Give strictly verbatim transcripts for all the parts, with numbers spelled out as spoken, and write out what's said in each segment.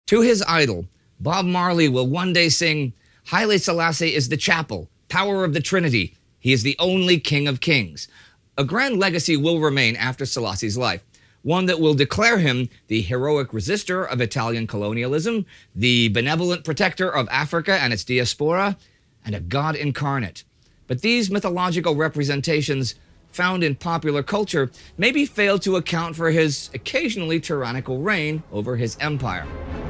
To his idol, Bob Marley will one day sing, "Haile Selassie is the chapel, power of the Trinity. He is the only King of Kings." A grand legacy will remain after Selassie's life, one that will declare him the heroic resistor of Italian colonialism, the benevolent protector of Africa and its diaspora, and a god incarnate. But these mythological representations found in popular culture maybe fail to account for his occasionally tyrannical reign over his empire.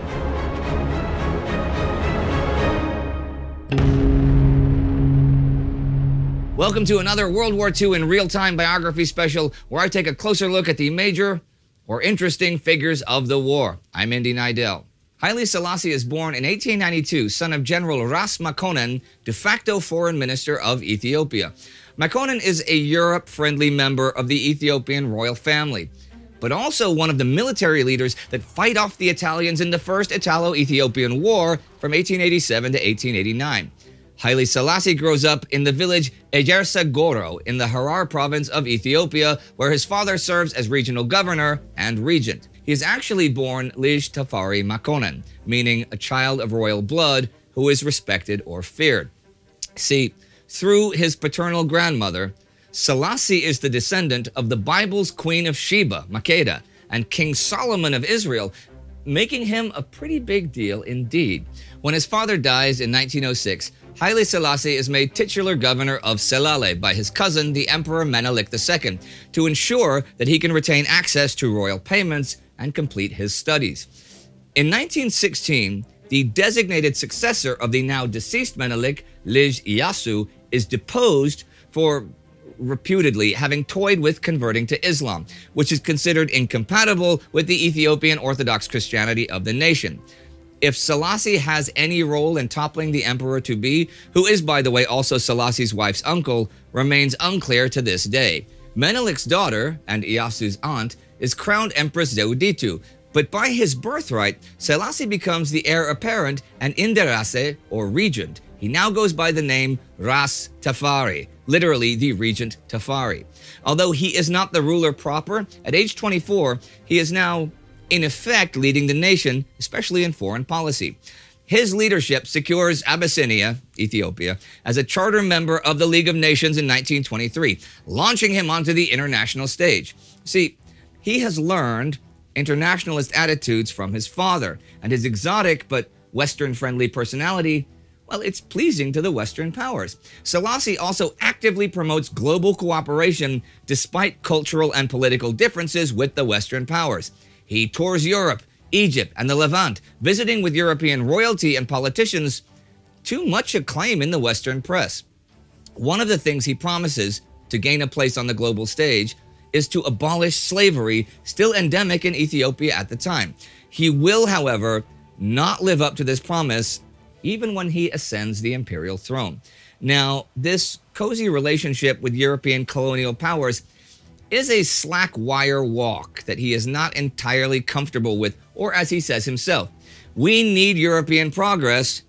Welcome to another World War Two in real-time biography special, where I take a closer look at the major or interesting figures of the war. I'm Indy Nidell. Haile Selassie is born in eighteen ninety-two, son of General Ras Makonnen, de facto foreign minister of Ethiopia. Makonnen is a Europe-friendly member of the Ethiopian royal family, but also one of the military leaders that fight off the Italians in the First Italo-Ethiopian War from eighteen eighty-seven to eighteen eighty-nine. Haile Selassie grows up in the village Ejersa Goro in the Harar province of Ethiopia, where his father serves as regional governor and regent. He is actually born Lij Tafari Makonnen, meaning a child of royal blood who is respected or feared. See, through his paternal grandmother, Selassie is the descendant of the Bible's Queen of Sheba, Makeda, and King Solomon of Israel, making him a pretty big deal indeed. When his father dies in nineteen oh six, Haile Selassie is made titular governor of Selale by his cousin, the Emperor Menelik the Second, to ensure that he can retain access to royal payments and complete his studies. In nineteen sixteen, the designated successor of the now deceased Menelik, Lij Iyasu, is deposed for reputedly having toyed with converting to Islam, which is considered incompatible with the Ethiopian Orthodox Christianity of the nation. If Selassie has any role in toppling the emperor-to-be, who is, by the way, also Selassie's wife's uncle, remains unclear to this day. Menelik's daughter, and Iyasu's aunt, is crowned Empress Zewditu, but by his birthright, Selassie becomes the heir apparent and Inderase, or regent. He now goes by the name Ras Tafari, literally the Regent Tafari. Although he is not the ruler proper, at age twenty-four, he is now, in effect, leading the nation, especially in foreign policy. His leadership secures Abyssinia, Ethiopia, as a charter member of the League of Nations in nineteen twenty-three, launching him onto the international stage. See, he has learned internationalist attitudes from his father, and his exotic but Western-friendly personality, well, it's pleasing to the Western powers. Selassie also actively promotes global cooperation despite cultural and political differences with the Western powers. He tours Europe, Egypt, and the Levant, visiting with European royalty and politicians to much acclaim in the Western press. One of the things he promises to gain a place on the global stage is to abolish slavery, still endemic in Ethiopia at the time. He will, however, not live up to this promise even when he ascends the imperial throne. Now, this cozy relationship with European colonial powers is a slack wire walk that he is not entirely comfortable with, or as he says himself, we need European progress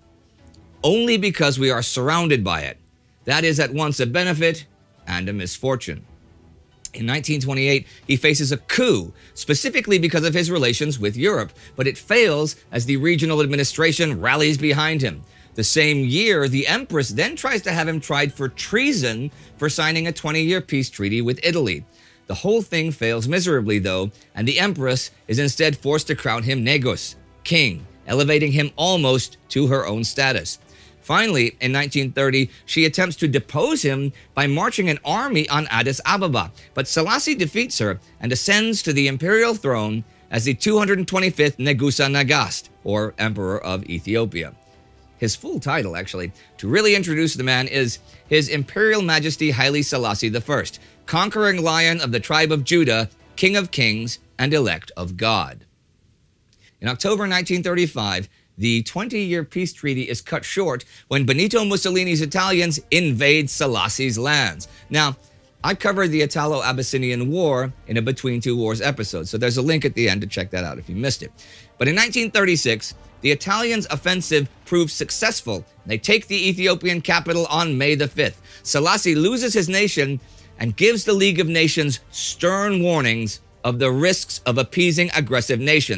only because we are surrounded by it. That is at once a benefit and a misfortune. In nineteen twenty-eight, he faces a coup, specifically because of his relations with Europe, but it fails as the regional administration rallies behind him. The same year, the Empress then tries to have him tried for treason for signing a twenty-year peace treaty with Italy. The whole thing fails miserably, though, and the Empress is instead forced to crown him Negus, king, elevating him almost to her own status. Finally, in nineteen thirty, she attempts to depose him by marching an army on Addis Ababa, but Selassie defeats her and ascends to the imperial throne as the two hundred twenty-fifth Negusa Nagast, or Emperor of Ethiopia. His full title, actually, to really introduce the man, is His Imperial Majesty Haile Selassie the First, Conquering Lion of the Tribe of Judah, King of Kings, and Elect of God. In October nineteen thirty-five, the twenty-year peace treaty is cut short when Benito Mussolini's Italians invade Selassie's lands. Now, I covered the Italo-Abyssinian War in a Between Two Wars episode, so there's a link at the end to check that out if you missed it. But in nineteen thirty-six, the Italians' offensive proves successful. They take the Ethiopian capital on May the fifth. Selassie loses his nation and gives the League of Nations stern warnings of the risks of appeasing aggressive nations. He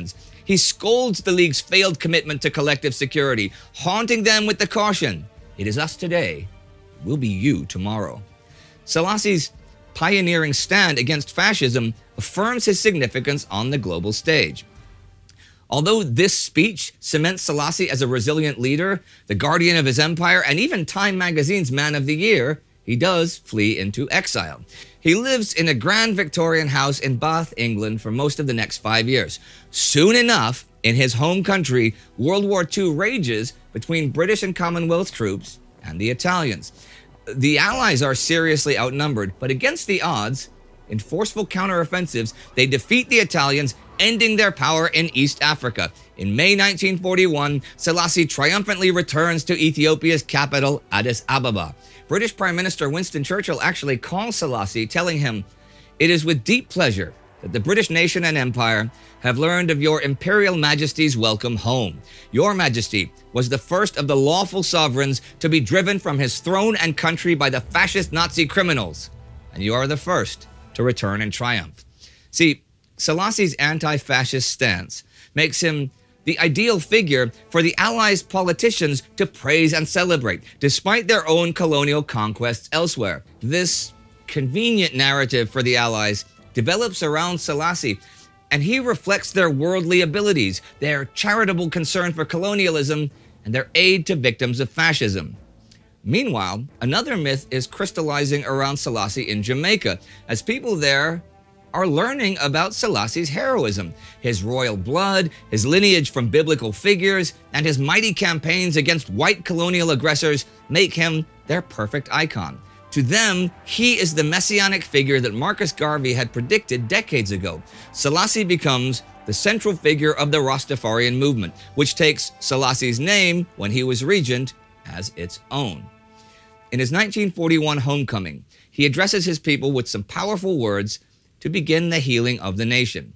He scolds the League's failed commitment to collective security, haunting them with the caution, "It is us today, it will be you tomorrow." Selassie's pioneering stand against fascism affirms his significance on the global stage. Although this speech cements Selassie as a resilient leader, the guardian of his empire, and even Time magazine's Man of the Year, he does flee into exile. He lives in a grand Victorian house in Bath, England for most of the next five years. Soon enough, in his home country, World War Two rages between British and Commonwealth troops and the Italians. The Allies are seriously outnumbered, but against the odds, in forceful counteroffensives, they defeat the Italians, ending their power in East Africa. In May nineteen forty-one, Selassie triumphantly returns to Ethiopia's capital, Addis Ababa. British Prime Minister Winston Churchill actually calls Selassie, telling him, "It is with deep pleasure that the British nation and empire have learned of your Imperial Majesty's welcome home. Your Majesty was the first of the lawful sovereigns to be driven from his throne and country by the fascist Nazi criminals, and you are the first to return in triumph." See, Selassie's anti-fascist stance makes him the ideal figure for the Allies' politicians to praise and celebrate, despite their own colonial conquests elsewhere. This convenient narrative for the Allies develops around Selassie, and he reflects their worldly abilities, their charitable concern for colonialism, and their aid to victims of fascism. Meanwhile, another myth is crystallizing around Selassie in Jamaica, as people there are learning about Selassie's heroism, his royal blood, his lineage from biblical figures, and his mighty campaigns against white colonial aggressors make him their perfect icon. To them, he is the messianic figure that Marcus Garvey had predicted decades ago. Selassie becomes the central figure of the Rastafarian movement, which takes Selassie's name when he was regent as its own. In his nineteen forty-one homecoming, he addresses his people with some powerful words to begin the healing of the nation.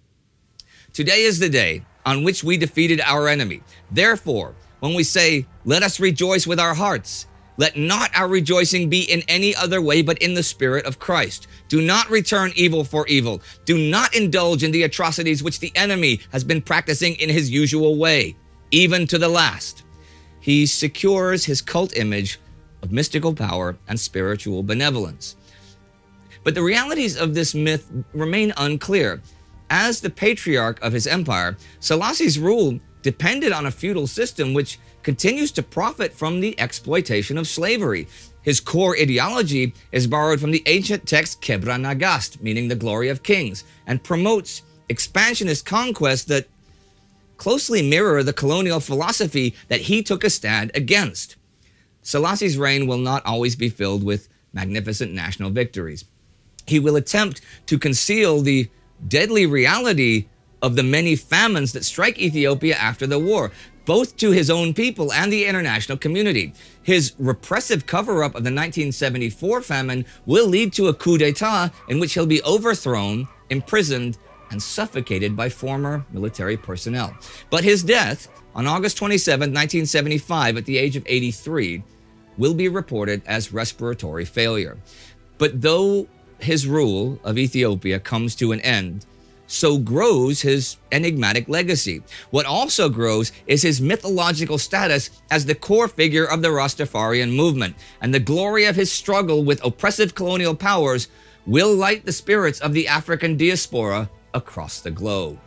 "Today is the day on which we defeated our enemy. Therefore, when we say, 'Let us rejoice with our hearts,' let not our rejoicing be in any other way but in the Spirit of Christ. Do not return evil for evil. Do not indulge in the atrocities which the enemy has been practicing in his usual way, even to the last." He secures his cult image of mystical power and spiritual benevolence. But the realities of this myth remain unclear. As the patriarch of his empire, Selassie's rule depended on a feudal system which continues to profit from the exploitation of slavery. His core ideology is borrowed from the ancient text Kebra Nagast, meaning the glory of kings, and promotes expansionist conquests that closely mirror the colonial philosophy that he took a stand against. Selassie's reign will not always be filled with magnificent national victories. He will attempt to conceal the deadly reality of the many famines that strike Ethiopia after the war, both to his own people and the international community. His repressive cover-up of the nineteen seventy-four famine will lead to a coup d'etat in which he'll be overthrown, imprisoned, and suffocated by former military personnel. But his death, on August twenty-seventh, nineteen seventy-five, at the age of eighty-three, will be reported as respiratory failure. But though his rule of Ethiopia comes to an end, so grows his enigmatic legacy. What also grows is his mythological status as the core figure of the Rastafarian movement, and the glory of his struggle with oppressive colonial powers will light the spirits of the African diaspora across the globe.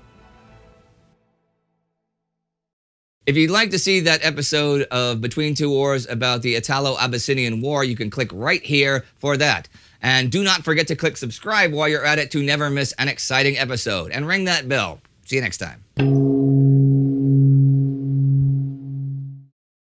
If you'd like to see that episode of Between Two Wars about the Italo-Abyssinian War, you can click right here for that. And do not forget to click subscribe while you're at it to never miss an exciting episode. And ring that bell. See you next time.